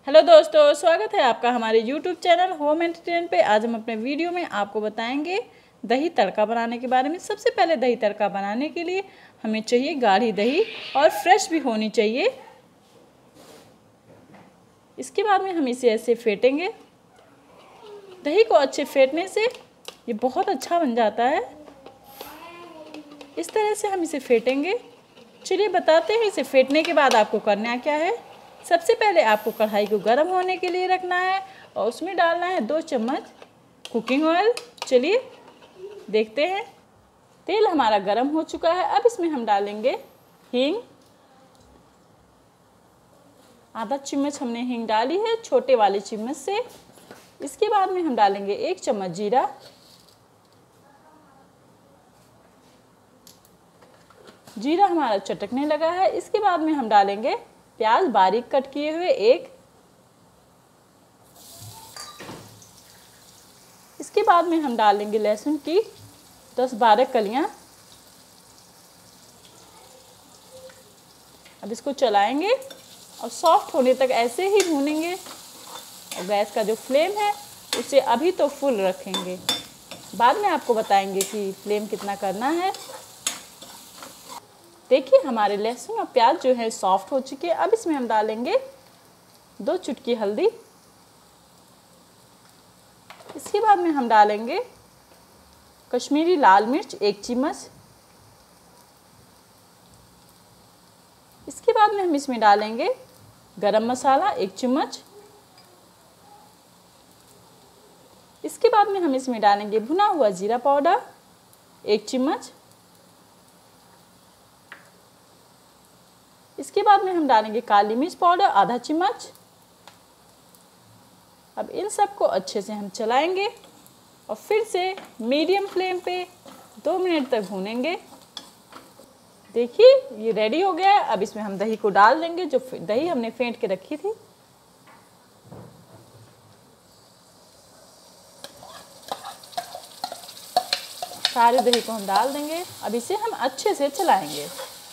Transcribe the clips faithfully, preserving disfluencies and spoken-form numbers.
Hello दोस्तों, स्वागत है आपका हमारे यूट्यूब चैनल होम एंटरटेन पे। आज हम अपने वीडियो में आपको बताएंगे दही तड़का बनाने के बारे में। सबसे पहले दही तड़का बनाने के लिए हमें चाहिए गाढ़ी दही और फ्रेश भी होनी चाहिए। इसके बाद में हम इसे ऐसे फेंटेंगे। दही को अच्छे फेंटने से ये बहुत अच्छा बन जाता है। इस तरह से हम इसे फेंटेंगे। चलिए बताते हैं इसे फेंटने के बाद आपको करना क्या है। सबसे पहले आपको कढ़ाई को गर्म होने के लिए रखना है और उसमें डालना है दो चम्मच कुकिंग ऑयल। चलिए देखते हैं। तेल हमारा गर्म हो चुका है। अब इसमें हम डालेंगे हींग। आधा चम्मच हमने हींग डाली है छोटे वाले चम्मच से। इसके बाद में हम डालेंगे एक चम्मच जीरा। जीरा हमारा चटकने लगा है। इसके बाद में हम डालेंगे प्याज बारीक कट किए हुए एक। इसके बाद में हम डालेंगे लहसुन की दस बारह कलियां। अब इसको चलाएंगे और सॉफ्ट होने तक ऐसे ही भूनेंगे। और गैस का जो फ्लेम है उसे अभी तो फुल रखेंगे, बाद में आपको बताएंगे कि फ्लेम कितना करना है। देखिए हमारे लहसुन और प्याज जो है सॉफ्ट हो चुके हैं। अब इसमें हम डालेंगे दो चुटकी हल्दी। इसके बाद में हम डालेंगे कश्मीरी लाल मिर्च एक चम्मच। इसके बाद में हम इसमें डालेंगे गरम मसाला एक चम्मच। इसके बाद में हम इसमें डालेंगे भुना हुआ जीरा पाउडर एक चम्मच। इसके बाद में हम डालेंगे काली मिर्च पाउडर आधा चम्मच। अब इन सबको अच्छे से हम चलाएंगे और फिर से मीडियम फ्लेम पे दो मिनट तक भूनेंगे। देखिए ये रेडी हो गया है। अब इसमें हम दही को डाल देंगे, जो दही हमने फेंट के रखी थी। सारे दही को हम डाल देंगे। अब इसे हम अच्छे से चलाएंगे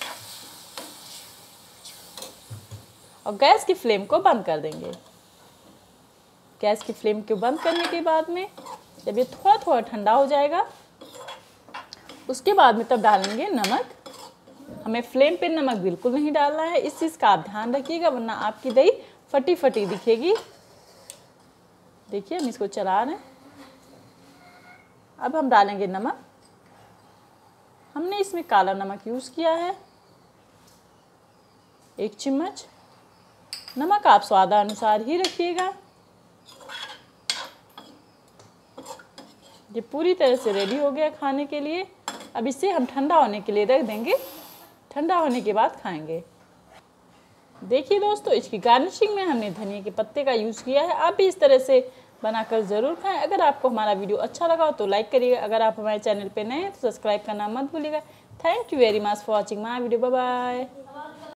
और गैस की फ्लेम को बंद कर देंगे। गैस की फ्लेम को बंद करने के बाद में जब ये थोड़ा थोड़ा ठंडा हो जाएगा उसके बाद में तब डालेंगे नमक। हमें फ्लेम पे नमक बिल्कुल नहीं डालना है, इस चीज़ का आप ध्यान रखिएगा, वरना आपकी दही फटी फटी दिखेगी। देखिए हम इसको चला रहे हैं। अब हम डालेंगे नमक। हमने इसमें काला नमक यूज़ किया है एक चम्मच। नमक आप स्वादानुसार ही रखिएगा। ये पूरी तरह से रेडी हो गया खाने के लिए। अब इसे हम ठंडा होने के लिए रख देंगे। ठंडा होने के बाद खाएंगे। देखिए दोस्तों, इसकी गार्निशिंग में हमने धनिया के पत्ते का यूज़ किया है। आप भी इस तरह से बनाकर ज़रूर खाएं। अगर आपको हमारा वीडियो अच्छा लगा हो तो लाइक करिएगा। अगर आप हमारे चैनल पे नए हैं तो सब्सक्राइब करना मत भूलिएगा। Thank you very much for watching my video. Bye bye.